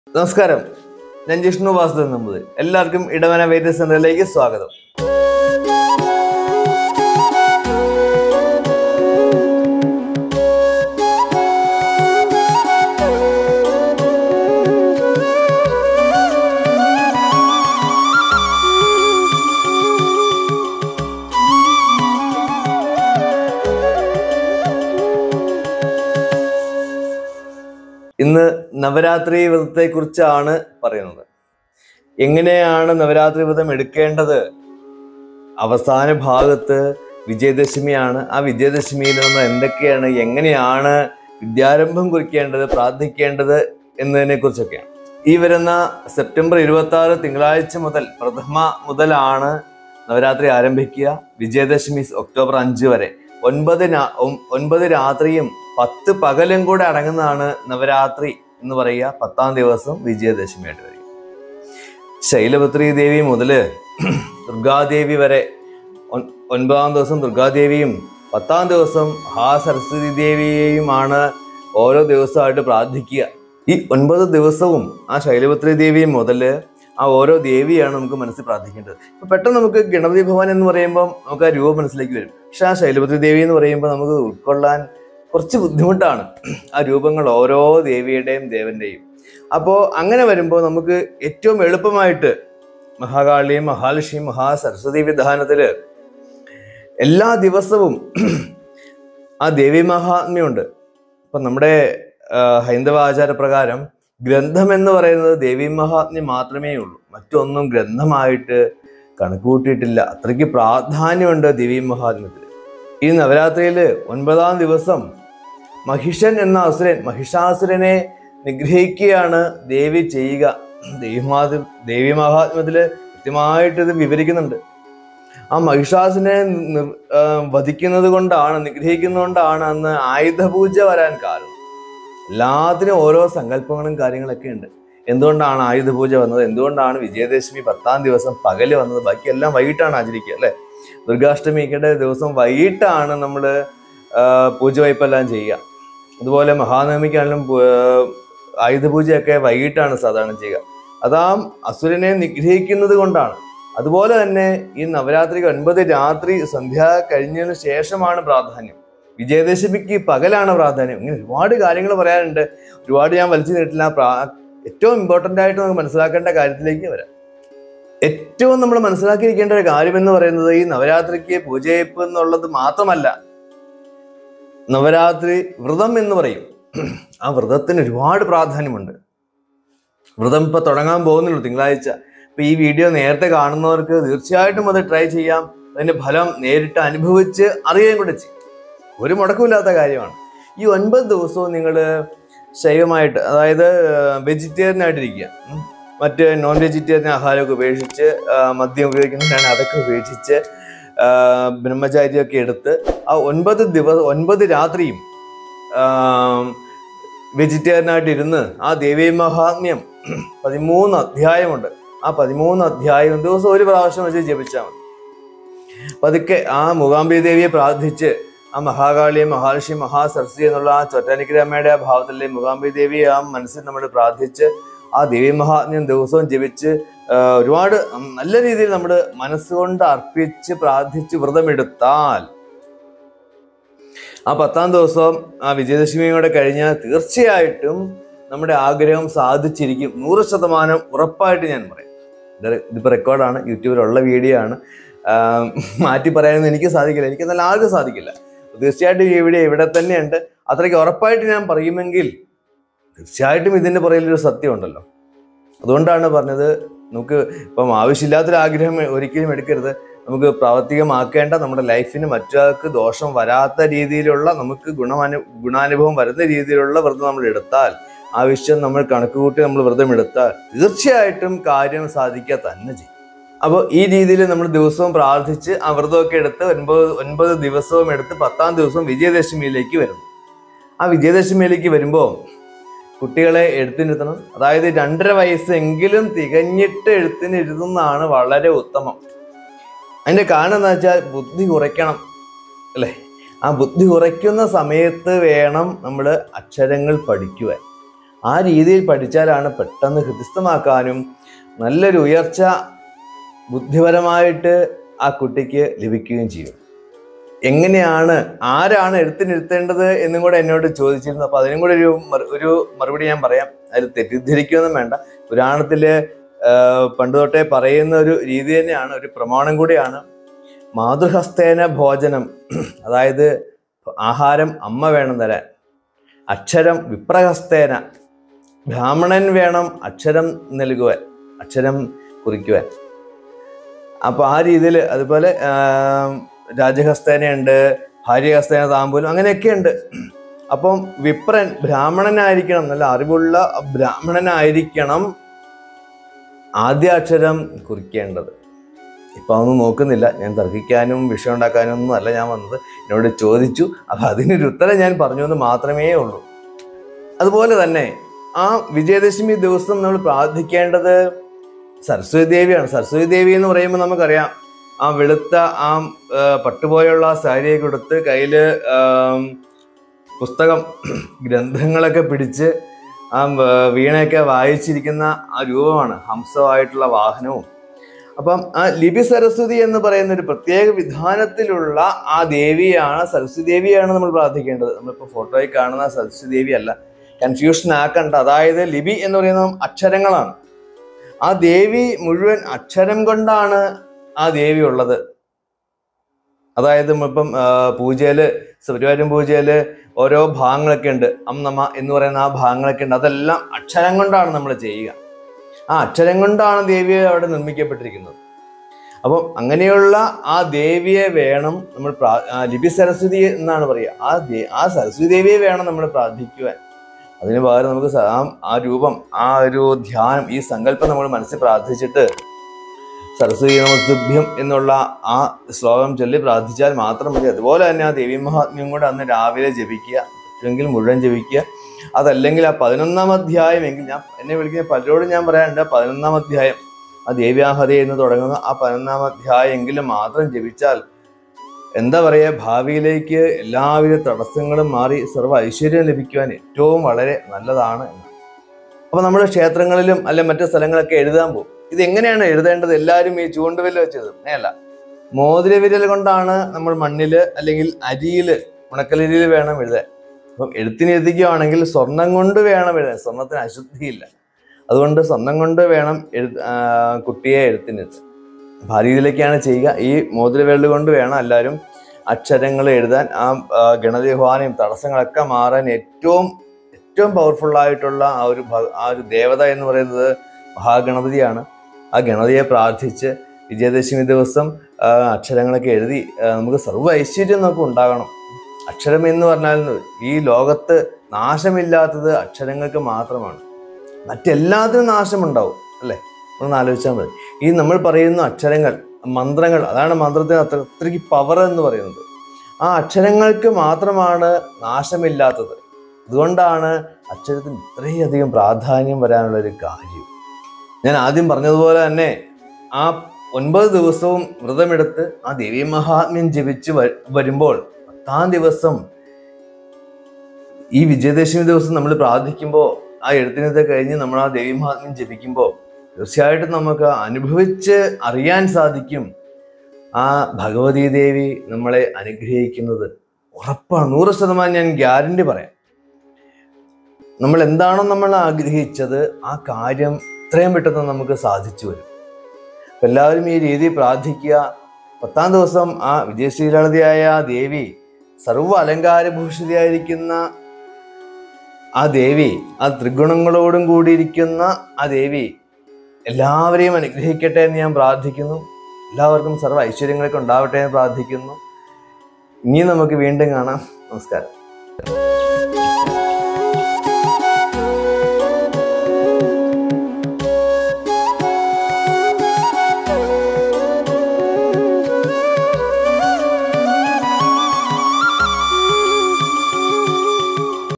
നമസ്കാരം, ഞാൻ ജിഷ്ണു വാസുദേവൻ. എല്ലാവർക്കും ഇടവന വേദ്യ സെന്ററിലേക്ക് സ്വാഗതം. ഇന്ന് നവരാത്രി വ്രതത്തെക്കുറിച്ചാണ് പറയുന്നത്. എങ്ങനെയാണ് നവരാത്രി വ്രതം എടുക്കേണ്ടത്? അവസാന ഭാഗത്ത് വിജയദശമിയാണ്. ആ വിജയദശമിയിൽ നമ്മൾ എന്തൊക്കെയാണ്, എങ്ങനെയാണ് വിദ്യാരംഭം കുറിക്കേണ്ടത്, പ്രാർത്ഥിക്കേണ്ടത് എന്നതിനെ കുറിച്ചൊക്കെയാണ്. ഈ വരുന്ന സെപ്റ്റംബർ 26 തിങ്കളാഴ്ച മുതൽ, പ്രഥമ മുതലാണ് നവരാത്രി ആരംഭിക്കുക. വിജയദശമി ഒക്ടോബർ 5 വരെ 9 രാത്രിയും 10 പകലും കൂടെ അടങ്ങുന്നതാണ് നവരാത്രി എന്ന് പറയുക. 10ാം ദിവസം വിജയദശമിയായിട്ട് വരിക. ശൈലപുത്രി ദേവി മുതൽ ദുർഗാദേവി വരെ 9ാം ദിവസം ദുർഗാദേവിയും 10ാം ദിവസം സരസ്വതി ദേവിയെയുമാണ് ഓരോ ദിവസമായിട്ട് പ്രാർത്ഥിക്കുക. ഈ 9 ദിവസവും ആ ശൈലപുത്രി ദേവി മുതൽ ആ ഓരോ ദേവിയാണ് നമുക്ക് മനസ്സിൽ പ്രാർത്ഥിക്കേണ്ടത്. ഇപ്പൊ പെട്ടെന്ന് നമുക്ക് ഗണപതി ഭവൻ എന്ന് പറയുമ്പോൾ നമുക്ക് ആ രൂപം മനസ്സിലേക്ക് വരും. പക്ഷെ ആ ശൈലപുത്രി ദേവി എന്ന് പറയുമ്പോൾ നമുക്ക് ഉൾക്കൊള്ളാൻ കുറച്ച് ബുദ്ധിമുട്ടാണ് ആ രൂപങ്ങൾ, ഓരോ ദേവിയുടെയും ദേവന്റെയും. അപ്പോൾ അങ്ങനെ വരുമ്പോൾ നമുക്ക് ഏറ്റവും എളുപ്പമായിട്ട് മഹാകാളിയും മഹാലക്ഷ്മിയും മഹാസരസ്വതി വിധാനത്തില് എല്ലാ ദിവസവും ആ ദേവി മഹാത്മ്യമുണ്ട്. ഇപ്പൊ നമ്മുടെ ഹൈന്ദവ ആചാരപ്രകാരം ഗ്രന്ഥം എന്ന് പറയുന്നത് ദേവി മഹാത്മ്യം മാത്രമേ ഉള്ളൂ. മറ്റൊന്നും ഗ്രന്ഥമായിട്ട് കണക്കുകൂട്ടിയിട്ടില്ല. അത്രയ്ക്ക് പ്രാധാന്യമുണ്ട് ദേവി മഹാത്മ്യത്തിൽ. ഈ നവരാത്രിയില് 9ാം ദിവസം മഹിഷൻ എന്ന മഹിഷാസുരനെ നിഗ്രഹിക്കുകയാണ് ദേവി ചെയ്യുക. ദേവി മഹാത്മ്യത്തില് കൃത്യമായിട്ട് ഇത് വിവരിക്കുന്നുണ്ട്. ആ മഹിഷാസുരനെ വധിക്കുന്നത് കൊണ്ടാണ്, നിഗ്രഹിക്കുന്നതുകൊണ്ടാണ് അന്ന് ആയുധപൂജ വരാൻ കാരണം. എല്ലാത്തിനും ഓരോ സങ്കല്പങ്ങളും കാര്യങ്ങളൊക്കെ ഉണ്ട്. എന്തുകൊണ്ടാണ് ആയുധപൂജ വന്നത്, എന്തുകൊണ്ടാണ് വിജയദശമി 10ാം ദിവസം പകല് വന്നത്, ബാക്കിയെല്ലാം വൈകിട്ടാണ് ആചരിക്കുക അല്ലെ. ദുർഗാഷ്ടമിയുടെ ദിവസം വൈകിട്ടാണ് നമ്മൾ പൂജ വയ്പ്പെല്ലാം ചെയ്യുക. അതുപോലെ മഹാനവമിക്കാണെങ്കിലും ആയുധപൂജയൊക്കെ വൈകിട്ടാണ് സാധാരണ ചെയ്യുക. അതാ അസുരനെ നിഗ്രഹിക്കുന്നത് കൊണ്ടാണ്. അതുപോലെ തന്നെ ഈ നവരാത്രിക്ക് 9 രാത്രി സന്ധ്യ കഴിഞ്ഞതിന് ശേഷമാണ് പ്രാധാന്യം. വിജയദശമിക്ക് പകലാണ് പ്രാധാന്യം. ഇങ്ങനെ ഒരുപാട് കാര്യങ്ങൾ പറയാനുണ്ട്. ഒരുപാട് ഞാൻ വലിച്ചു നീട്ടില്ല. ഏറ്റവും ഇമ്പോർട്ടൻ്റ് ആയിട്ട് നമുക്ക് മനസ്സിലാക്കേണ്ട കാര്യത്തിലേക്ക് വരാം. ഏറ്റവും നമ്മൾ മനസ്സിലാക്കിയിരിക്കേണ്ട ഒരു കാര്യം എന്ന് പറയുന്നത് ഈ നവരാത്രിക്ക് പൂജയപ്പ് എന്നുള്ളത് മാത്രമല്ല, നവരാത്രി വ്രതം എന്ന് പറയും. ആ വ്രതത്തിന് ഒരുപാട് പ്രാധാന്യമുണ്ട്. വ്രതം ഇപ്പൊ തുടങ്ങാൻ പോകുന്നുള്ളൂ തിങ്കളാഴ്ച. ഇപ്പൊ ഈ വീഡിയോ നേരത്തെ കാണുന്നവർക്ക് തീർച്ചയായിട്ടും അത് ട്രൈ ചെയ്യാം. അതിന്റെ ഫലം നേരിട്ട് അനുഭവിച്ച് അറിയുകയും കൂടെ ചെയ്യും. ഒരു മുടക്കമില്ലാത്ത കാര്യമാണ്. ഈ 9 ദിവസവും നിങ്ങൾ ശൈവമായിട്ട്, അതായത് വെജിറ്റേറിയൻ ആയിട്ടിരിക്കുക. മറ്റ് നോൺ വെജിറ്റേറിയൻ ആഹാരമൊക്കെ ഉപേക്ഷിച്ച്, മദ്യം ഉപയോഗിക്കുന്നതാണ് അതൊക്കെ ഉപേക്ഷിച്ച്, ബ്രഹ്മചാരിയൊക്കെ എടുത്ത് ആ 9 രാത്രിയും വെജിറ്റേറിയനായിട്ടിരുന്ന് ആ ദേവീ മഹാത്മ്യം 13 അധ്യായമുണ്ട്. ആ 13 അധ്യായം ദിവസം ഒരു പ്രാവശ്യം വെച്ച് ജപിച്ചാൽ മതി. പതുക്കെ ആ മൂകാംബിക ദേവിയെ പ്രാർത്ഥിച്ച്, ആ മഹാകാളിയെ മഹാലക്ഷ്മി മഹാസരസ്വതി എന്നുള്ള ആ ചൊറ്റാനിക്കരമ്മയുടെ ആ ഭാവത്തിലെ മൂകാംബിക ദേവിയെ ആ മനസ്സിൽ നമ്മൾ പ്രാർത്ഥിച്ച് ആ ദേവി മഹാത്മ്യം ദിവസവും ജപിച്ച് ഒരുപാട് നല്ല രീതിയിൽ നമ്മൾ മനസ്സുകൊണ്ട് അർപ്പിച്ച് പ്രാർത്ഥിച്ച് വ്രതമെടുത്താൽ ആ 10ാം ദിവസം ആ വിജയദശമിയോടെ കഴിഞ്ഞാൽ തീർച്ചയായിട്ടും നമ്മുടെ ആഗ്രഹം സാധിച്ചിരിക്കും. 100% ഉറപ്പായിട്ട് ഞാൻ പറയും. ഇതിപ്പോൾ റെക്കോർഡാണ്, യൂട്യൂബിലുള്ള വീഡിയോ ആണ്. മാറ്റി പറയാനൊന്നും എനിക്ക് സാധിക്കില്ല, എനിക്കെന്നാൽ ആർക്കും സാധിക്കില്ല. തീർച്ചയായിട്ടും ഈ വീഡിയോ ഇവിടെ തന്നെയുണ്ട്. അത്രയ്ക്ക് ഉറപ്പായിട്ട് ഞാൻ പറയുമെങ്കിൽ തീർച്ചയായിട്ടും ഇതിൻ്റെ പുറകിലൊരു സത്യം ഉണ്ടല്ലോ. അതുകൊണ്ടാണ് പറഞ്ഞത്, നമുക്ക് ഇപ്പം ആവശ്യമില്ലാത്തൊരാഗ്രഹം ഒരിക്കലും എടുക്കരുത്. നമുക്ക് പ്രാവർത്തികമാക്കേണ്ട, നമ്മുടെ ലൈഫിന് മറ്റൊരാൾക്ക് ദോഷം വരാത്ത രീതിയിലുള്ള, നമുക്ക് ഗുണാനുഭവം വരുന്ന രീതിയിലുള്ള വ്രതം നമ്മൾ എടുത്താൽ, ആവശ്യം നമ്മൾ കണക്ക് കൂട്ടി നമ്മൾ വ്രതം എടുത്താൽ തീർച്ചയായിട്ടും കാര്യം സാധിക്കുക തന്നെ ചെയ്യും. അപ്പോൾ ഈ രീതിയിൽ നമ്മൾ ദിവസവും പ്രാർത്ഥിച്ച് ആ വ്രതമൊക്കെ എടുത്ത് 9 ദിവസവും എടുത്ത് 10ാം ദിവസം വിജയദശമിയിലേക്ക് വരുന്നു. ആ വിജയദശമിയിലേക്ക് വരുമ്പോൾ കുട്ടികളെ എഴുത്തിനിരുത്തണം. അതായത് 2.5 വയസ്സെങ്കിലും തികഞ്ഞിട്ട് എഴുത്തിനിരുത്തുന്നതാണ് വളരെ ഉത്തമം. അതിൻ്റെ കാരണം എന്താ വെച്ചാൽ ബുദ്ധി കുറയ്ക്കണം അല്ലേ. ആ ബുദ്ധി കുറയ്ക്കുന്ന സമയത്ത് വേണം നമ്മൾ അക്ഷരങ്ങൾ പഠിക്കുവാൻ. ആ രീതിയിൽ പഠിച്ചാലാണ് പെട്ടെന്ന് ഹൃദിസ്ഥമാക്കാനും നല്ലൊരു ഉയർച്ച ബുദ്ധിപരമായിട്ട് ആ കുട്ടിക്ക് ലഭിക്കുകയും ചെയ്യും. എങ്ങനെയാണ്, ആരാണ് എഴുത്തിനിരുത്തേണ്ടത് എന്നും കൂടെ എന്നോട് ചോദിച്ചിരുന്നു. അപ്പോൾ അതിനും കൂടെ ഒരു മറുപടി ഞാൻ പറയാം. അതിൽ തെറ്റിദ്ധരിക്കുകയൊന്നും വേണ്ട. പുരാണത്തിൽ പണ്ട് തൊട്ടേ പറയുന്ന ഒരു രീതി തന്നെയാണ്, ഒരു പ്രമാണം കൂടിയാണ്. മാതൃഹസ്തേന ഭോജനം, അതായത് ആഹാരം അമ്മ വേണം തരാൻ. അക്ഷരം വിപ്രഹസ്തേന, ബ്രാഹ്മണൻ വേണം അക്ഷരം നൽകുവാൻ, അക്ഷരം കുറിക്കുവാൻ. അപ്പോൾ ആ രീതിയിൽ അതുപോലെ രാജഹസ്തേനയുണ്ട്, ഭാര്യഹസ്തേന താമ്പൂലം, അങ്ങനെയൊക്കെ ഉണ്ട്. അപ്പം വിപ്രൻ ബ്രാഹ്മണനായിരിക്കണം, നല്ല അറിവുള്ള ബ്രാഹ്മണനായിരിക്കണം ആദ്യാക്ഷരം കുറിക്കേണ്ടത്. ഇപ്പം അതൊന്നും നോക്കുന്നില്ല, ഞാൻ തർക്കിക്കാനും വിഷയം ഉണ്ടാക്കാനും ഒന്നും അല്ല ഞാൻ വന്നത്. എന്നോട് ചോദിച്ചു, അപ്പം അതിനൊരു ഉത്തരം ഞാൻ പറഞ്ഞു എന്ന് മാത്രമേ ഉള്ളൂ. അതുപോലെ തന്നെ ആ വിജയദശമി ദിവസം നമ്മൾ പ്രാർത്ഥിക്കേണ്ടത് സരസ്വതി ദേവിയാണ്. സരസ്വതി ദേവി എന്ന് പറയുമ്പോൾ നമുക്കറിയാം, ആ വെളുത്ത ആ പട്ടുപോലുള്ള സാരിയൊക്കെ കൊടുത്ത് കയ്യിൽ പുസ്തകം ഗ്രന്ഥങ്ങളൊക്കെ പിടിച്ച് ആ വീണയൊക്കെ വായിച്ചിരിക്കുന്ന ആ രൂപമാണ്, ഹംസമായിട്ടുള്ള വാഹനവും. അപ്പം ആ ലിപി സരസ്വതി എന്ന് പറയുന്ന ഒരു പ്രത്യേക വിധാനത്തിലുള്ള ആ ദേവിയാണ്, സരസ്വതി ദേവിയാണ് നമ്മൾ പ്രാർത്ഥിക്കേണ്ടത്. നമ്മളിപ്പോൾ ഫോട്ടോയിൽ കാണുന്ന സരസ്വതി ദേവി അല്ല, കൺഫ്യൂഷൻ ആക്കണ്ട. അതായത് ലിപി എന്ന് പറയുന്നത് അക്ഷരങ്ങളാണ്. ആ ദേവി മുഴുവൻ അക്ഷരം കൊണ്ടാണ് ആ ദേവി ഉള്ളത്. അതായത് ഇപ്പം പൂജയില്, ശബരിവാരം പൂജയില് ഓരോ ഭാഗങ്ങളൊക്കെ ഉണ്ട്, നമ എന്ന് പറയുന്ന ആ ഭാഗങ്ങളൊക്കെ ഉണ്ട്. അതെല്ലാം അക്ഷരം കൊണ്ടാണ് നമ്മൾ ചെയ്യുക. ആ അക്ഷരം കൊണ്ടാണ് ദേവിയെ അവിടെ നിർമ്മിക്കപ്പെട്ടിരിക്കുന്നത്. അപ്പം അങ്ങനെയുള്ള ആ ദേവിയെ വേണം നമ്മൾ ലിപി സരസ്വതി എന്നാണ് പറയുക. ആ സരസ്വതി ദേവിയെ വേണം നമ്മൾ പ്രാർത്ഥിക്കുവാൻ. അതിന് പകരം നമുക്ക് ആ രൂപം, ആ ഒരു ധ്യാനം, ഈ സങ്കല്പം നമ്മൾ മനസ്സിൽ പ്രാർത്ഥിച്ചിട്ട് സരസ്വതി നമസ്തുഭ്യം എന്നുള്ള ആ ശ്ലോകം ചൊല്ലി പ്രാർത്ഥിച്ചാൽ മാത്രം മതി. അതുപോലെ തന്നെ ആ ദേവി മഹാത്മ്യം കൂടെ അന്ന് രാവിലെ ജപിക്കുക, അല്ലെങ്കിൽ മുഴുവൻ ജപിക്കുക. അതല്ലെങ്കിൽ ആ 11-ാം അധ്യായം എങ്കിൽ, എന്നെ വിളിക്കുന്ന പലരോടും ഞാൻ പറയാനുണ്ട്, 11-ാം അധ്യായം, ആ ദേവ്യാഹരി എന്ന് തുടങ്ങുന്ന ആ 11-ാം അധ്യായം എങ്കിലും മാത്രം ജപിച്ചാൽ എന്താ പറയുക, ഭാവിയിലേക്ക് എല്ലാവിധ തടസ്സങ്ങളും മാറി സർവ്വ ഐശ്വര്യം ലഭിക്കുവാൻ ഏറ്റവും വളരെ നല്ലതാണ് എന്ന്. അപ്പോൾ നമ്മൾ ക്ഷേത്രങ്ങളിലും അല്ലെ മറ്റു സ്ഥലങ്ങളൊക്കെ എഴുതാൻ പോകും. ഇതെങ്ങനെയാണ് എഴുതേണ്ടത്? എല്ലാവരും ഈ ചൂണ്ടുവിരൽ വെച്ചത് അല്ല, മോതിരവിരൽ കൊണ്ടാണ് നമ്മൾ മണ്ണിൽ അല്ലെങ്കിൽ അരിയിൽ, ഉണക്കലരിയിൽ വേണം എഴുതാൻ. അപ്പം എഴുത്തിന് എഴുതിക്കുകയാണെങ്കിൽ സ്വർണം കൊണ്ട് വേണം എഴുതാൻ. സ്വർണത്തിന് അശുദ്ധിയില്ല, അതുകൊണ്ട് സ്വർണം കൊണ്ട് വേണം കുട്ടിയെ എഴുത്തിനെഴുതാൻ. അപ്പം ആ രീതിയിലേക്കാണ് ചെയ്യുക. ഈ മോതിരവിരൽ കൊണ്ട് വേണം എല്ലാവരും അക്ഷരങ്ങൾ എഴുതാൻ. ആ ഗണതിഹ്വാനയും തടസ്സങ്ങളൊക്കെ മാറാൻ ഏറ്റവും പവർഫുള്ളായിട്ടുള്ള ആ ഒരു ദേവത എന്ന് പറയുന്നത് മഹാഗണപതിയാണ്. ആ ഗണപതിയെ പ്രാർത്ഥിച്ച് വിജയദശമി ദിവസം അക്ഷരങ്ങളൊക്കെ എഴുതി നമുക്ക് സർവ്വ ഐശ്വര്യം നമുക്ക് ഉണ്ടാകണം. അക്ഷരം എന്ന് പറഞ്ഞാൽ ഈ ലോകത്ത് നാശമില്ലാത്തത് അക്ഷരങ്ങൾക്ക് മാത്രമാണ്. മറ്റെല്ലാത്തിനും നാശമുണ്ടാവും അല്ലേ? ഒന്ന് ആലോചിച്ചാൽ മതി. ഈ നമ്മൾ പറയുന്ന അക്ഷരങ്ങൾ, മന്ത്രങ്ങൾ, അതാണ് മന്ത്രത്തിന് അത്രയ്ക്ക് പവർ എന്ന് പറയുന്നത്. ആ അക്ഷരങ്ങൾക്ക് മാത്രമാണ് നാശമില്ലാത്തത്. അതുകൊണ്ടാണ് അക്ഷരത്തിന് ഇത്രയധികം പ്രാധാന്യം വരാനുള്ളൊരു കാര്യം. ഞാൻ ആദ്യം പറഞ്ഞതുപോലെ തന്നെ ആ 9 ദിവസവും വ്രതമെടുത്ത് ആ ദേവീ മഹാത്മ്യം ജപിച്ച് വരുമ്പോൾ 10-ാം ദിവസം ഈ വിജയദശമി ദിവസം നമ്മൾ പ്രാർത്ഥിക്കുമ്പോൾ, ആ എഴുത്തിനത്തെ കഴിഞ്ഞ് നമ്മൾ ആ ദേവീ മഹാത്മ്യം ജപിക്കുമ്പോൾ തീർച്ചയായിട്ടും നമുക്ക് അനുഭവിച്ച് അറിയാൻ സാധിക്കും ആ ഭഗവതീ ദേവി നമ്മളെ അനുഗ്രഹിക്കുന്നത് ഉറപ്പാണ്. 100% ഞാൻ ഗ്യാരണ്ടി പറയാം. നമ്മൾ എന്താണോ നമ്മൾ ആഗ്രഹിച്ചത് ആ കാര്യം എത്രയും പെട്ടെന്ന് നമുക്ക് സാധിച്ചു വരും. അപ്പം എല്ലാവരും ഈ രീതി പ്രാർത്ഥിക്കുക. 10-ാം ദിവസം ആ വിജയശ്രീലളിതയായ ദേവി, സർവ്വ അലങ്കാരഭൂഷിതയായിരിക്കുന്ന ആ ദേവി, ആ ത്രിഗുണങ്ങളോടും കൂടിയിരിക്കുന്ന ആ ദേവി എല്ലാവരെയും അനുഗ്രഹിക്കട്ടെ എന്ന് ഞാൻ പ്രാർത്ഥിക്കുന്നു. എല്ലാവർക്കും സർവ്വ ഐശ്വര്യങ്ങളൊക്കെ ഉണ്ടാവട്ടെ എന്ന് പ്രാർത്ഥിക്കുന്നു. ഇനി നമുക്ക് വീണ്ടും കാണാം. നമസ്കാരം.